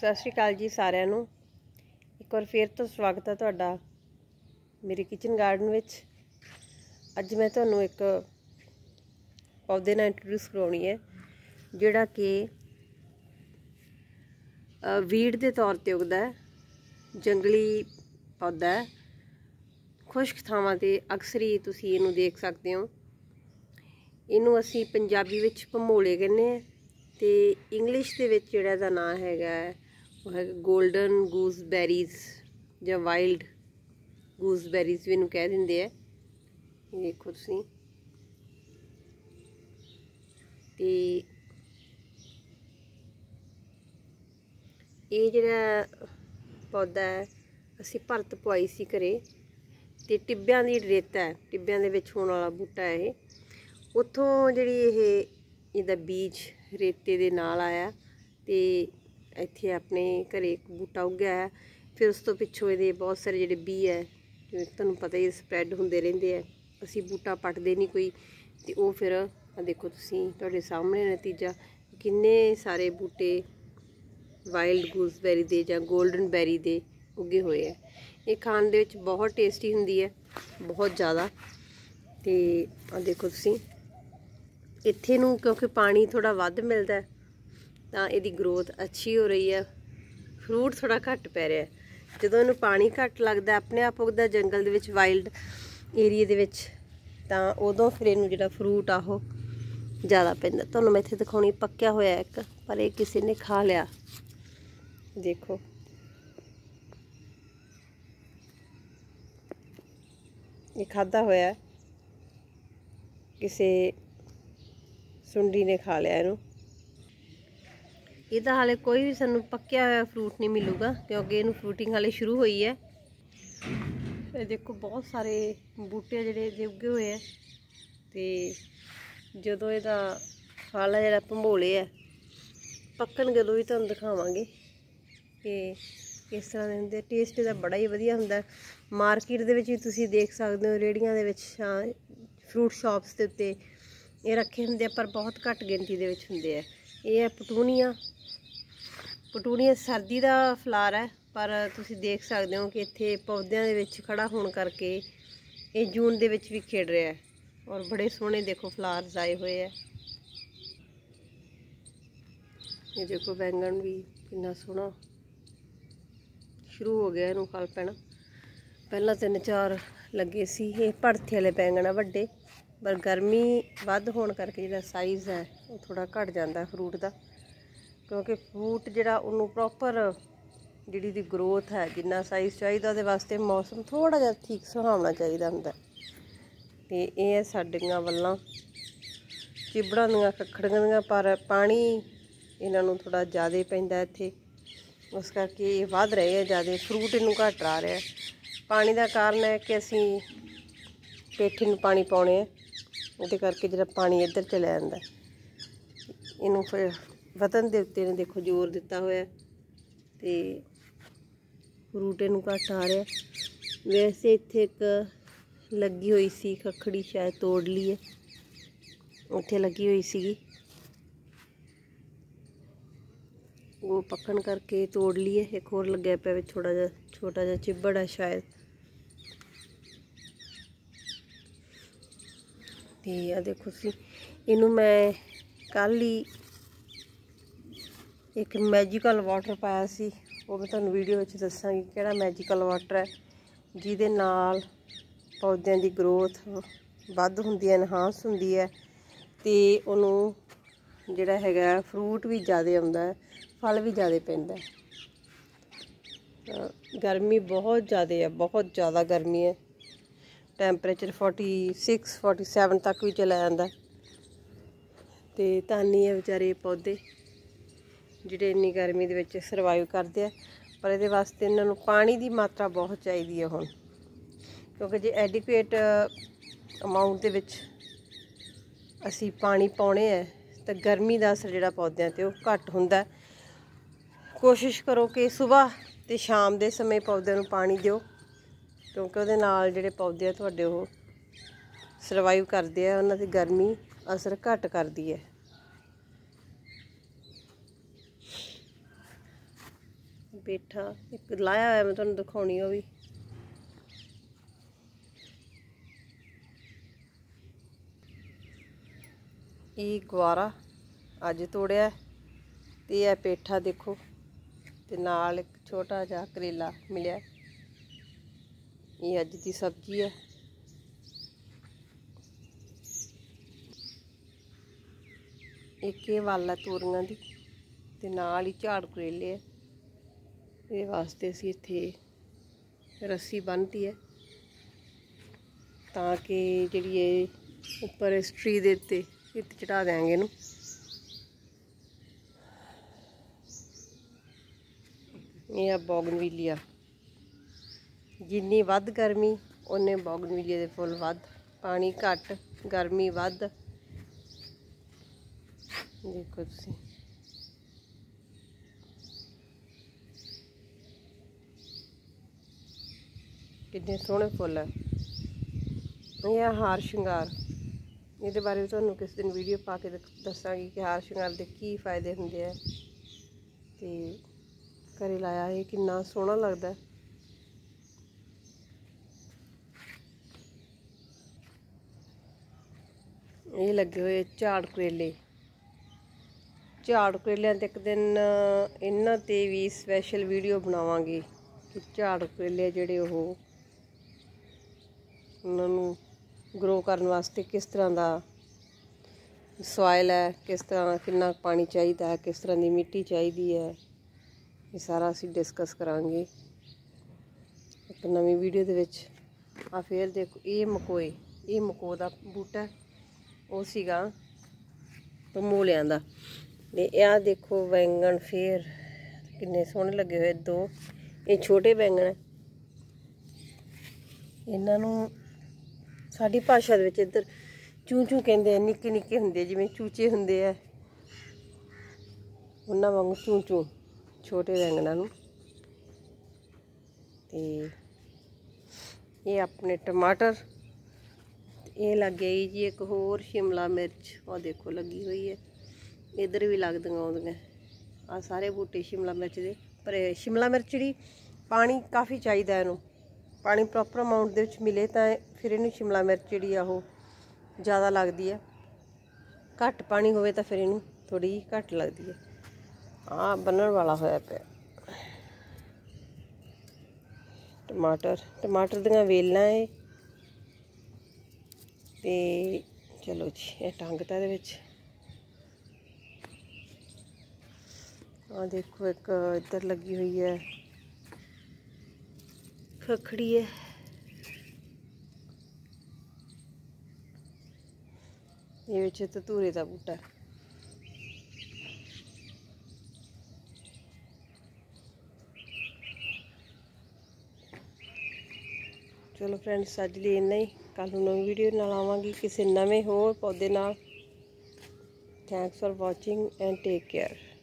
सत श्री अकाल जी सारिਆਂ ਨੂੰ एक बार फिर तो स्वागत है तुहाडा मेरे किचन गार्डन विच। अज मैं तुहानूं एक पौधे नाल इंट्रोड्यूस करवाउणी है जिहड़ा कि वीड के तौर पर उगदा है। जंगली पौधा है, खुश्क थावां ते अक्सर ही तुसीं इहनूं देख सकते हो। इहनूं असीं पंजाबी विच भमोले कहने हैं ते इंग्लिश दे विच जिहड़ा दा नाम हैगा वो है गोल्डन गूसबैरीज या वाइल्ड गूसबैरीज भी इहनूं कह दिंदे है। देखो तुसीं ते ये जिहड़ा पौधा है असीं भरत पवाई सी घरे ते टिब्बियां दी रेता है, टिब्बियां दे विच होण वाला बूटा है। उत्थों जिहड़ी इहदा बीज रेते दे नाल आया ते इत्थे अपने घरे एक बूटा उग्या है। फिर उस तो पिछों ये बहुत सारे जिहड़े बी है जिवें तुहानूं पता ही स्प्रैड होंदे रहिंदे है। असीं बूटा पटदे नहीं कोई ते ओह फिर देखो तुसीं तुहाडे सामने नतीजा किन्ने सारे बूटे वाइल्ड गूसबैरी दे जां गोल्डन बैरी दे उगे हुए है। ये खाण दे विच बहुत टेस्टी हुंदी है, बहुत ज़्यादा। ते देखो तुसीं इत्थे नूं क्योंकि पानी थोड़ा वध मिलता है तो इहदी ग्रोथ अच्छी हो रही है। फ्रूट थोड़ा घट पै रहा है। जदों इहनूं पानी घट लगदा अपने आप उगदा जंगल दे विच वाइल्ड एरिए दे विच तां उदों फिर इहनूं जिहड़ा फ्रूट आ ओह ज़्यादा पैंदा। तुहानूं मैं इत्थे दिखाउणी पक्किया होया एक, पर ये किसी ने खा लिया। देखो ये खाधा होया किसी सुंडी ने खा लिया इहनूं। इहदा हाले कोई भी सानूं पक्किया होया फ्रूट नहीं मिलूगा क्योंकि इहनूं फ्रूटिंग हाले शुरू हुई है। ये देखो बहुत सारे बूटे जिहड़े उगे हुए है ते जदों इहदा फल जिहड़ा भंबोले है पक्कणगे उदों भी तुहानूं दिखावांगे कि किस तरह दे हुंदे। टेस्ट इहदा बड़ा ही वधिया हुंदा। मार्केट दे विच भी तुसीं देख सकदे हो, रेहड़ियां दे विच फ्रूट शॉप्स दे उत्ते ये रखे हुंदे पर बहुत घट गिनती दे विच हुंदे है। ये है पटूनिया। पटूनिया सर्दी का फ्लावर है पर तुसीं देख सकते हो कि इत्थे पौधों दे विच खड़ा होने करके ये जून दे विच भी खिड़ रहा है और बड़े सोहने देखो फ्लावर्स आए हुए है। ये देखो बैंगन भी कितना सोहना शुरू हो गया इहनूं फल पैना। पहला 3-4 लगे सी। ये भड़थे वाले बैंगन है वड्डे, पर गर्मी वध होने करके जिहड़ा साइज़ है वो थोड़ा घट जाता फ्रूट का क्योंकि फ्रूट जिहड़ा उन्होंने प्रॉपर जिहड़ी दी ग्रोथ है जिन्ना साइज़ चाहिए उहदे वास्ते मौसम थोड़ा जिहा ठीक सुहावना चाहिए हुंदा। ते ये है साडियां वल्लां चिबड़ां दियां कखड़ियां दियां, पर पानी इन्हां नूं थोड़ा ज़्यादा पैंदा इत्थे, उस करके ये वध रहे हैं ज़्यादा। फ्रूट इनू घट आ रहा है। पानी का कारण है कि असीं पेठी नूं पानी पाउणे है, उहदे करके जिहड़ा पानी इधर चलिया जांदा इनू फिर वधन दे उत्ते ने देखो जोर दिता होया ते फ्रूट इनू घट आ रहा। वैसे इत्थे एक लगी हुई सी खखड़ी, शायद तोड़ ली है, उत्थे लगी हुई सी वो पक्कन करके तोड़ ली है। एक होर लग्या पिया थोड़ा जा छोटा जा चिब्बड़ है शायद। ते आ देखो सी इनू मैं कल ही एक मैजिकल वाटर पाया सी, वो मैं तुहानूं वीडियो विच दस्सांगी किहड़ा मैजिकल वाटर है जिहदे नाल पौधों की ग्रोथ वध हुंदी है, एनहांस हुंदी है ते उहनूं जिहड़ा हैगा फ्रूट भी ज़्यादा आउंदा है, फल भी ज़्यादा पैंदा है। गर्मी बहुत ज़्यादा है, बहुत ज़्यादा गर्मी है। टैंपरेचर 46-47 तक भी चला जाता ते तानी है बेचारे पौधे जिहड़े इन्नी गर्मी दे विच सरवाइव करते हैं। पर इहदे वास्ते इन्हां नूं पानी की मात्रा बहुत चाहिए है हुण, क्योंकि जे एडिकुएट अमाउंट दे विच असीं पानी पाउणे है तो गर्मी का असर जिहड़ा पौधों ते ओह घट हुंदा है। कोशिश करो कि सुबह ते शाम के समय पौधों नूं पानी दिओ क्योंकि उहदे नाल जिहड़े पौधे तुहाडे ओह सरवाइव करते हैं, उन्हां दी गर्मी असर घट करदी है। पेठा एक लाया हुआ मैं तुहानूं दिखाउणी वो भी। ये गवारा अज तोड़िया ते यह पेठा देखो ते नाल एक छोटा जिहा करेला मिलिया। ये अज की सब्जी है। एक ये वाल है तोरियां दी ते नाल ही झाड़ करेले है। ये वास्ते असीं इत्थे रस्सी बन्नती है ताकि जिहड़ी ये उपर इस ट्री दे उत्ते इत्ते चढ़ा देंगे इनू। ये बोगनविलिया, जिन्नी वध गर्मी उन्ने बोगनविलिया दे फुल वध, पानी घट गर्मी वध। देखो तुसीं कितने सोहने फुल है। यह हार श्रृंगार, ये बारे में तुहानूं किस दिन वीडियो पा के दसांगी कि हार श्रृंगार के की फायदे हुंदे आ। ते घरे लाया ये कितना सोहना लगदा है। ये लगे हुए झाड़ करेले। झाड़ करेलियां ते एक दिन इन्हां ते भी स्पैशल वीडियो बनावांगे कि झाड़ करेले जिहड़े उन्होंने ग्रो करने वास्ते किस तरह का सॉइल है, किस तरह कितना पानी चाहिए है, किस तरह की मिट्टी चाहिए है, ये सारा असीं डिस्कस करांगे एक नवीं वीडियो दे विच। आ फिर देखो ये मकोए, ये मको दा बूटा वो सीगा तमोलियां दा। ते आ देखो बैंगन फिर किन्ने सोहने लगे हुए दो। ये छोटे बैंगन है। इन्हां नूं साडी भाशा दे विच इधर चूं चूं कहंदे आ। निक्के निक्के हुंदे जिवें चूचे हुंदे आ उन्हां वांगू चूं चूं छोटे बैंगनां नूं। ते ये अपने टमाटर, ये लग गई जी एक होर शिमला मिर्च, और देखो लगी हुई है। इधर भी लगदियां आउंदियां आ सारे बूटे शिमला मिर्च दे। पर शिमला मिर्च जी पानी काफ़ी चाहिए इनू, पानी प्रॉपर अमाउंट दे विच मिले तो फिर इनू शिमला मिर्च जी ज़्यादा लगती है। घट पानी होवे तो फिर इनू थोड़ी घट लगती है। आ बनन वाला होया पिया टमाटर, टमाटर दियां वेलां है। ते चलो जी ये टंगता दे विच। आ देखो एक इधर लगी हुई है खखड़ी है। ये विच धतूरे दा बूटा है। चलो फ्रेंड्स अज लिए इन्ना ही। कल नवी वीडियो नाल आवांगी किसी नवे होर पौधे नाल। Thanks for watching and take care.